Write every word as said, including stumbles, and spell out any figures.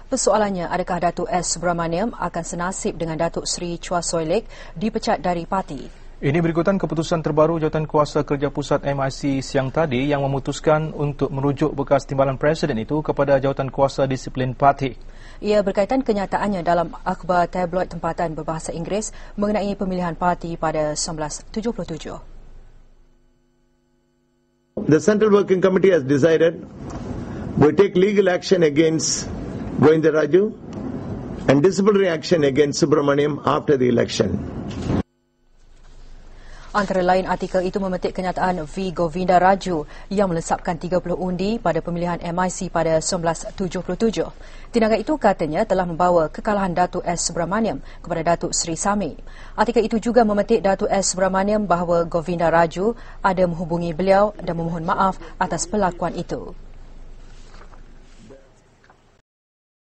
Persoalannya, adakah Datuk S. Subramaniam akan senasib dengan Datuk Seri Chua Soy Lek dipecat dari parti? Ini berikutan keputusan terbaru Jawatankuasa Kerja Pusat M I C siang tadi yang memutuskan untuk merujuk bekas timbalan Presiden itu kepada Jawatankuasa Disiplin Parti. Ia berkaitan kenyataannya dalam akhbar tabloid tempatan berbahasa Inggeris mengenai pemilihan parti pada seribu sembilan ratus tujuh puluh tujuh. The Central Working Committee has decided we take legal action against Govinda Raju and disciplinary action against Subramaniam after the election. Antara lain, artikel itu memetik kenyataan V. Govinda Raju yang melesapkan tiga puluh undi pada pemilihan M I C pada seribu sembilan ratus tujuh puluh tujuh. Tindakan itu katanya telah membawa kekalahan Datuk S. Subramaniam kepada Datuk Seri Sami. Artikel itu juga memetik Datuk S. Subramaniam bahawa Govinda Raju ada menghubungi beliau dan memohon maaf atas perlakuan itu.